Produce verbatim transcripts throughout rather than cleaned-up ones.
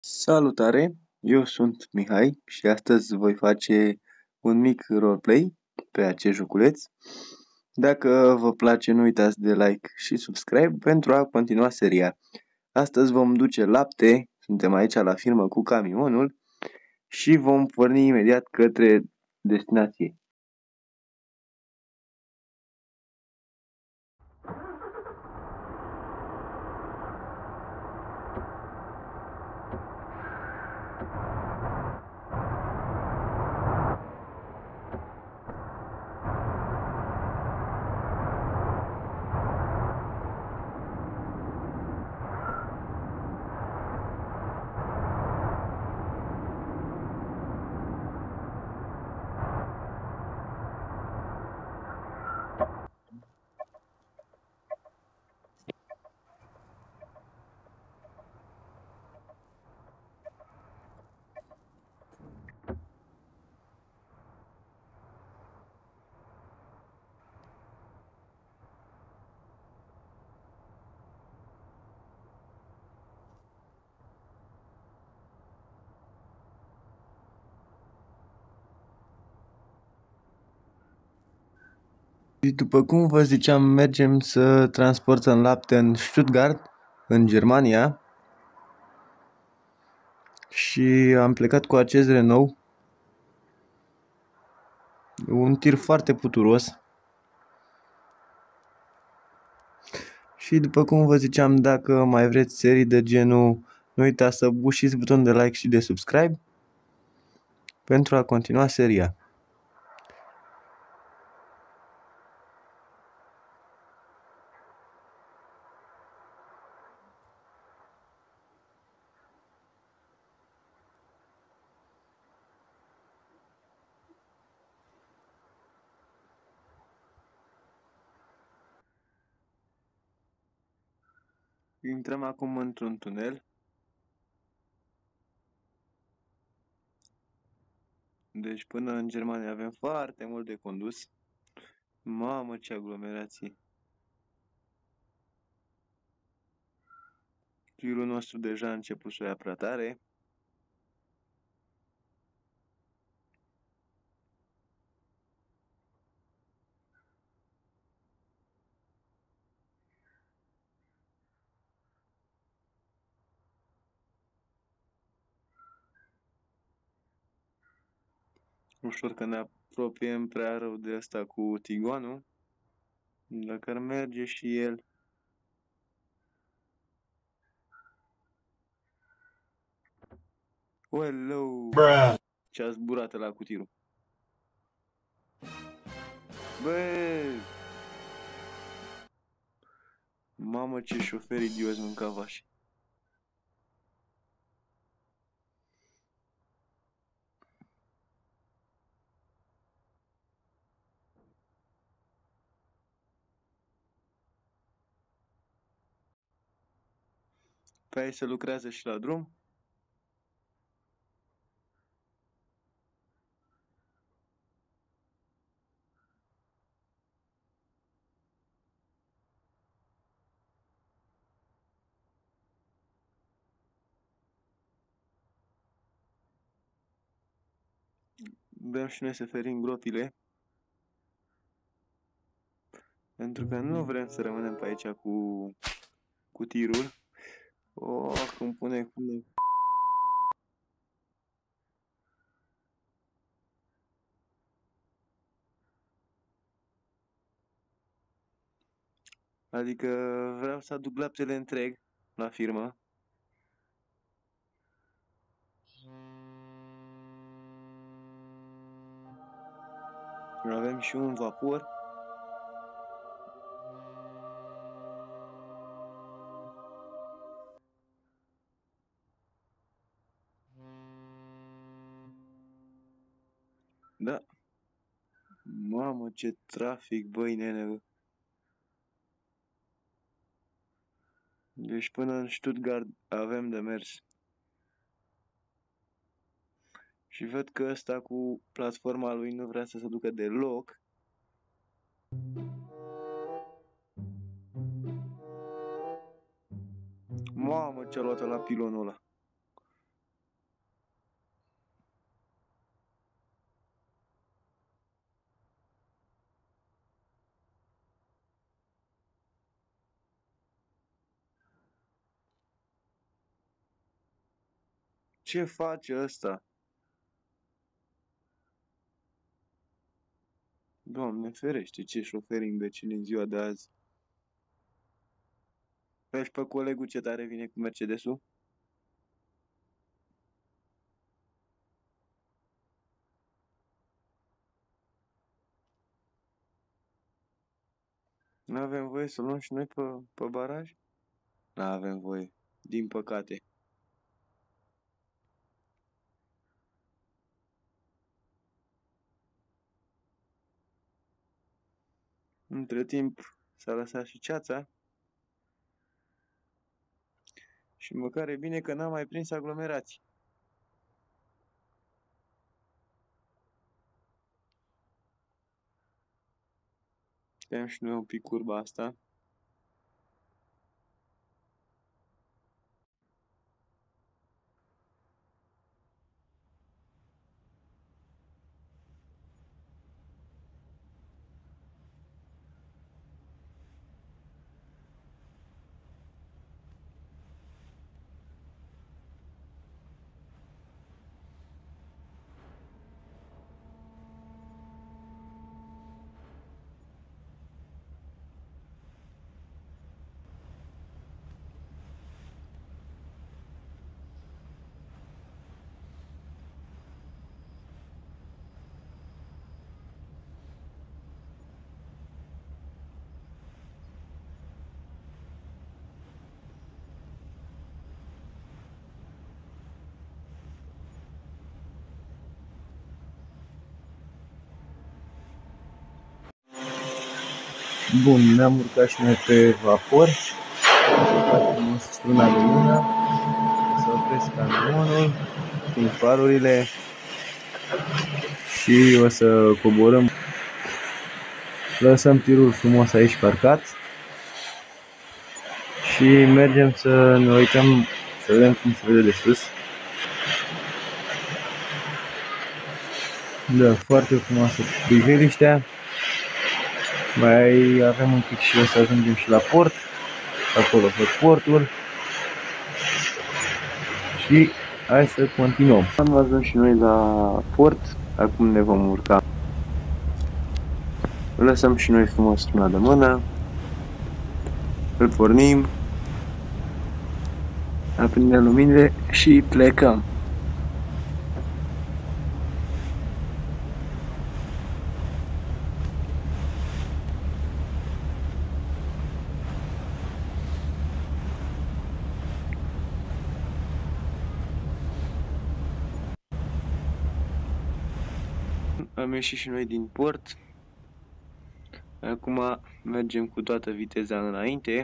Salutare, eu sunt Mihai și astăzi voi face un mic roleplay pe acest joculeț. Dacă vă place, nu uitați de like și subscribe pentru a continua seria. Astăzi vom duce lapte, suntem aici la firmă cu camionul și vom porni imediat către destinație. Și după cum vă ziceam, mergem să transportăm lapte în Stuttgart, în Germania. Și am plecat cu acest Renault, un tir foarte puturos. Și după cum vă ziceam, dacă mai vreți serii de genul, nu uitați să bușiți butonul de like și de subscribe pentru a continua seria. Intrăm acum într-un tunel. Deci până în Germania avem foarte mult de condus. Mamă, ce aglomerație! Tirul nostru deja a început să o ia prea tare. Ușor că ne apropiem prea rău de asta cu Tiguanul. Dacă ar merge și el. Oh, hello! Ce-a zburat ăla cu tirul. Bă! Mamă, ce șoferi idioți mânca vași. Pe aici se lucrează și la drum. Bem și noi să ferim gropile. Pentru că nu vrem să rămânem pe aici cu, cu tirul. Oh, cum pune, pune. Adică vreau să aduc laptele întreg la firmă. Avem și un vapor. Da. Mamă, ce trafic, băi, nene. Deci până în Stuttgart avem de mers. Și văd că ăsta cu platforma lui nu vrea să se ducă deloc. Mamă, ce-a luat la pilonul ăla. Ce face ăsta? Doamne ferește, ce șoferi imbecili în ziua de azi. Vezi pe colegul ce tare vine cu Mercedesul? Nu avem voie să luăm și noi pe, pe baraj? Nu avem voie, din păcate. Între timp s-a lăsat și ceața. Și măcar e bine că n-am mai prins aglomerații. Tăiem și noi un pic curba asta. Bun, ne-am urcat și noi pe vapor. Facem o struna de mână. O să opresc camionul cu farurile și o să coborâm. Lăsăm tirul frumos aici parcat și mergem să ne uităm, să vedem cum se vede de sus. Da, foarte frumoasă priveliștea. Mai avem un pic și o să ajungem și la port. Acolo văd portul. Și hai să continuăm. Am ajuns și noi la port. Acum ne vom urca. Lăsăm și noi frumos struna de mână. Îl pornim. Aprindem luminile și plecăm. Am ieșit și noi din port. Acum mergem cu toată viteza înainte.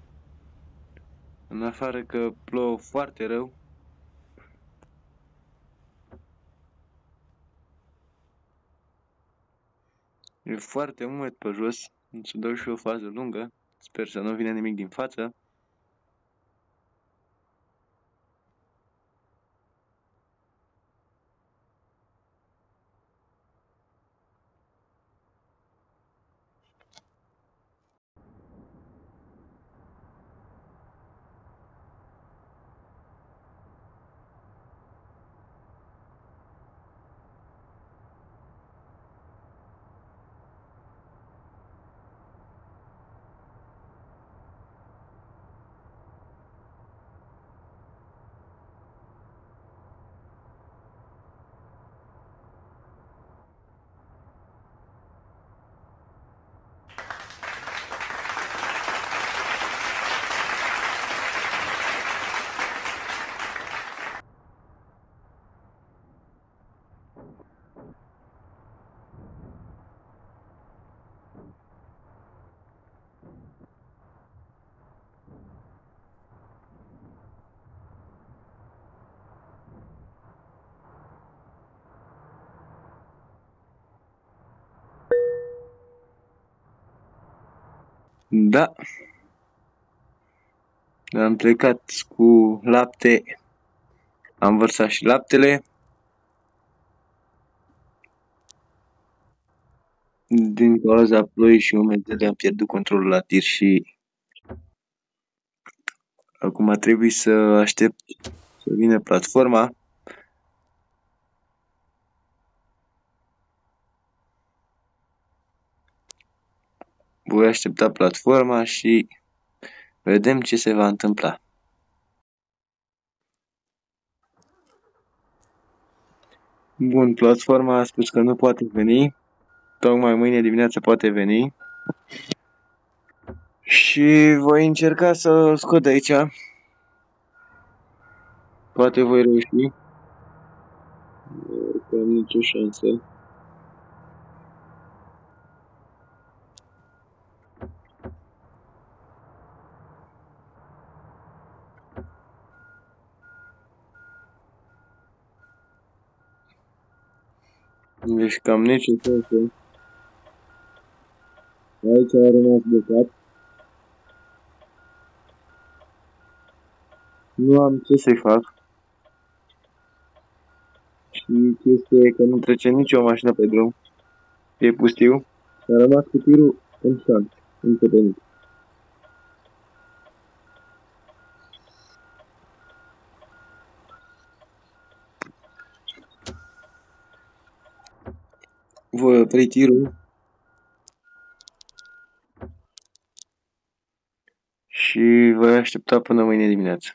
În afară că plouă foarte rău. E foarte umed pe jos. Să dau și o fază lungă. Sper să nu vină nimic din față. Da. Am plecat cu lapte. Am vărsat și laptele. Din cauza ploii și umedele am pierdut controlul la tir și acum trebuie să aștept să vină platforma voi aștepta platforma și vedem ce se va întâmpla. Bun, platforma a spus că nu poate veni. Tocmai mâine dimineață poate veni. Și voi încerca să scot de aici. Poate voi reuși. Că am nicio șansă. Deci cam nicio șansă. Aici a rămas blocat. Nu am ce să-i fac. Și chestia e că nu trece nicio mașină pe drum. E pustiu. Și a rămas cu tirul în șan. Înțepenit. Voi opri tirul. Și voi aștepta până mâine dimineață.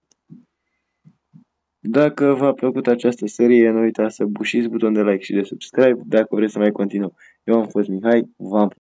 Dacă v-a plăcut această serie, nu uitați să bușiți butonul de like și de subscribe dacă vreți să mai continuăm. Eu am fost Mihai, v-am